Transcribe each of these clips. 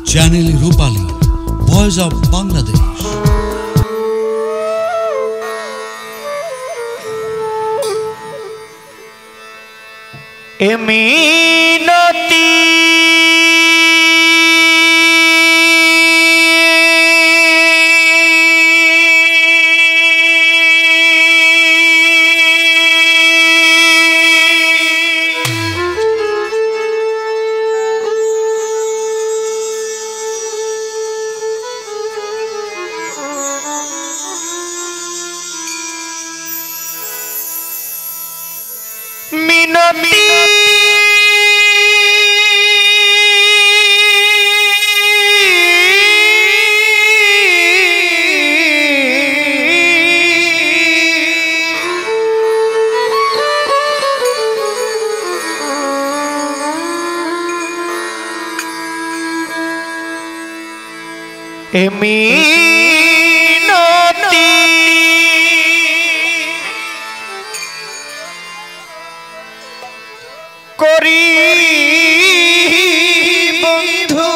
Channel Rupali, voice of Bangladesh. মিনতি মিনতি মিনতি করি বন্ধু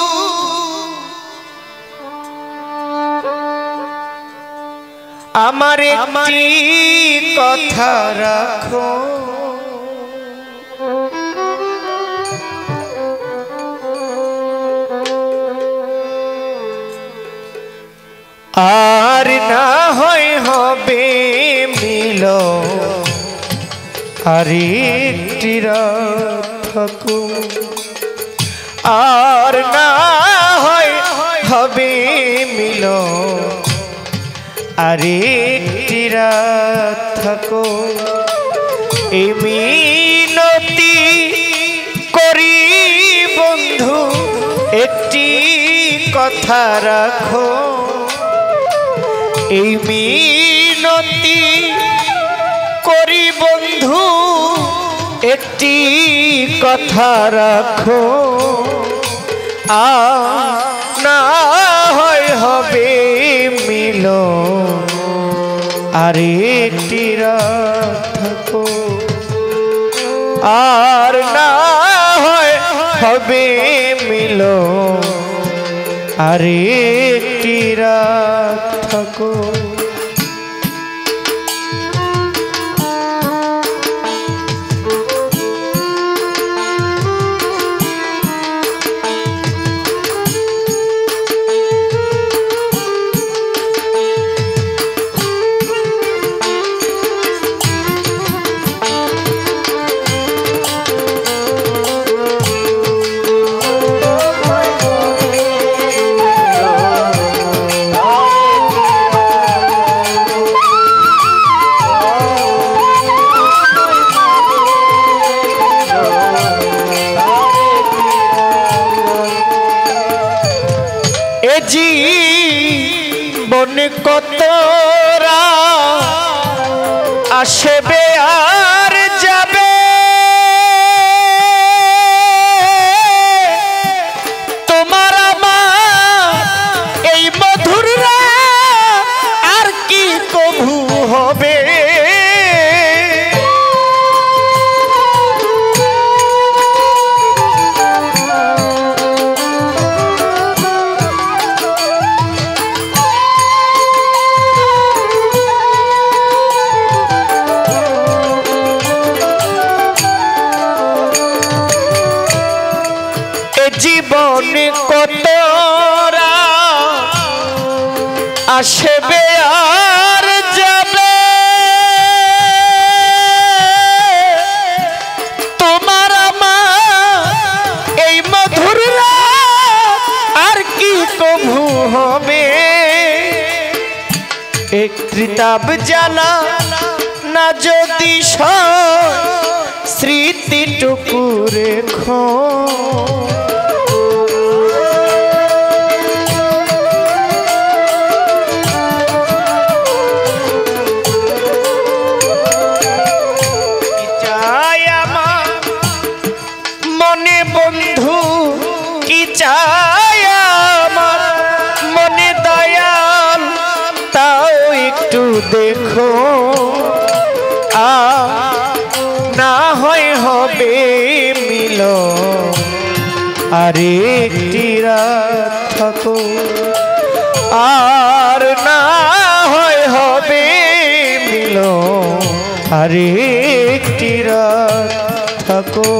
আমার একটি কথা রাখো, আর না হয় হবে মিলন, আর একটি রাত থাকুক, আর না হয় হবে মিলন, আর একটি রাত থাকুক। এই মিনতি করি বন্ধু একটি কথা রাখো, এই মিনতি করি বন্ধু একটি কথা রাখো, না হয় হবে মিলন, আর একটি রাত থাকো, আর না হয় হবে মিলন, আর একটি রাত থাকো। জীবন কতরা আসবে আর যাবে, তোমার আমার এই মধুর আর কি কভু হবে। জীবন কতরা আসবে আর যাবে, তোমার আমার এই মধুর আর কি কভু হবে। এক ত্রিতাপ জ্বালা না যদি স্মৃতিটুকু রেখো, মনে বন্ধু কি চায় আমার মনে দয়াল, তাও একটু দেখো, না হয় হবে মিলন, আরেকটি রাত থাকো, আর না হয় হবে মিলন, আরেকটি রাত থাকো।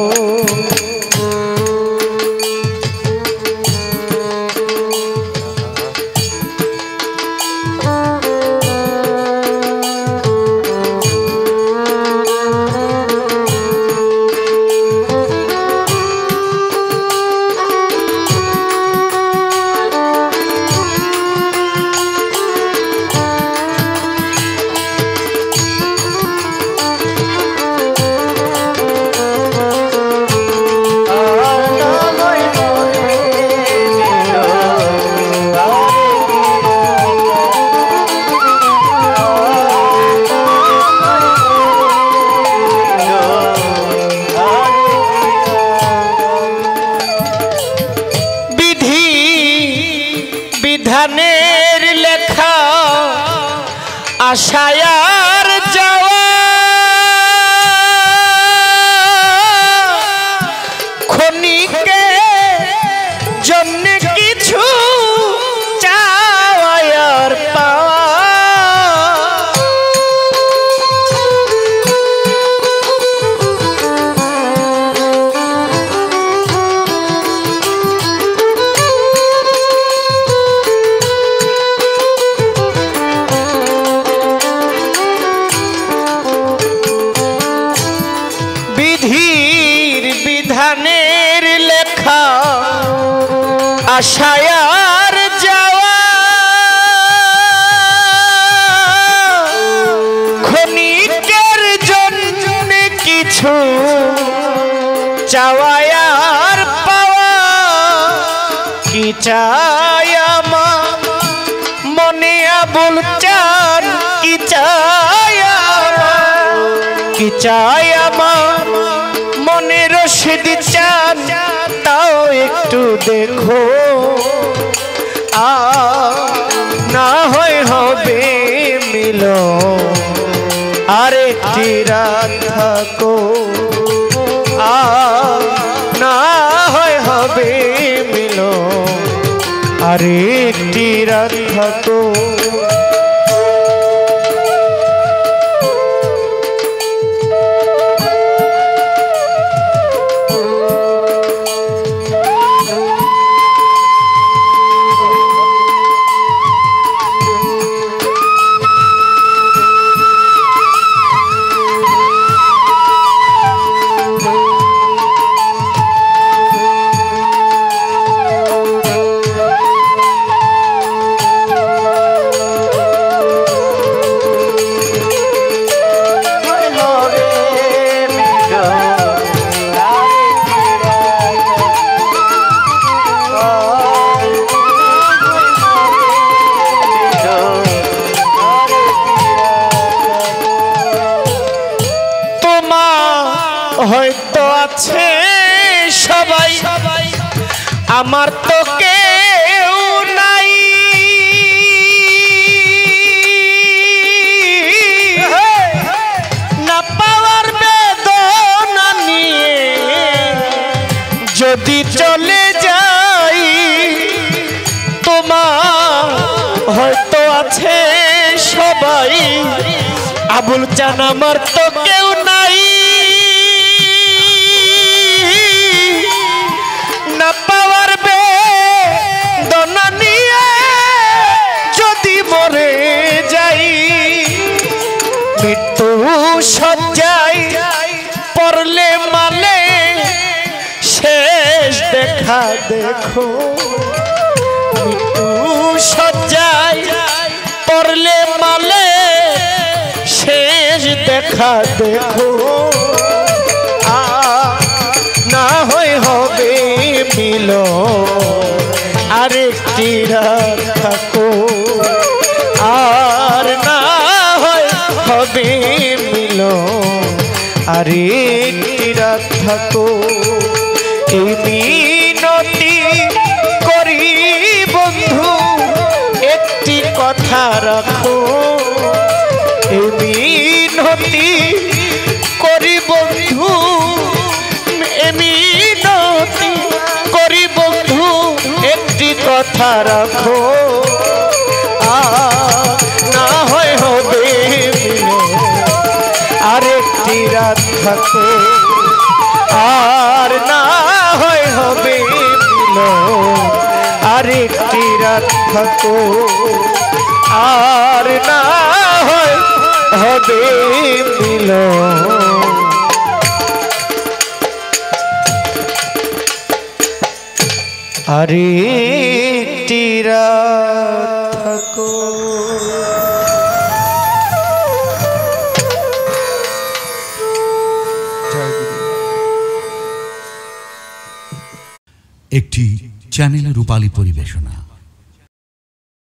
বিধানের লেখা আশায় আর যাওয়া, ক্ষণিকে জন্য কিছু চাওয়া আর পাওয়া। বিধির বিধানের লেখা আশায় আর যাওয়া, ক্ষণিকের জন্য কিছু চাওয়া আর পাওয়া। কি চাই আমার মনে আবুল চান, কি চাই আমার, কি চাই আমার মনে রশিদ চান, তাও একটু দেখো, না হয় হবে মিলন, আরেকটি রাত থাকো, না হয় হবে মিলন, আরেকটি রাত থাকো। হয়তো আছে সবাই, আমার তো কেউ নাই, না পাওয়ার বেদনা নিয়ে যদি চলে যাই। তোমার হয়তো আছে সবাই, আবুল চান আমার তো কেউ নাই, না পাওয়ার বেদনা নিয়ে যদি মরে যাই। মৃত্যু সজ্জায় পড়লে মানে শেষ দেখা দেখো, মৃত্যু সজ্জায় পড়লে মানে শেষ দেখা দেখো, না হয় হবে মিলন, আরেকটি রাত থাকো, আর না হয় হবে মিলন, আরেকটি রাত থাকো। এই মিনতি করি বন্ধু একটি কথা রাখো, এই মিনতি করি বন্ধু, মিনতি করি কথা রাখো না হয় হবে আরেকটি রাত থাকো আর না হয় হবে আরেকটি রাত থাকো আর না হয় হবে মিলন আরেকটি রাত থাকো। একটি চ্যানেলের রূপালী পরিবেশনা।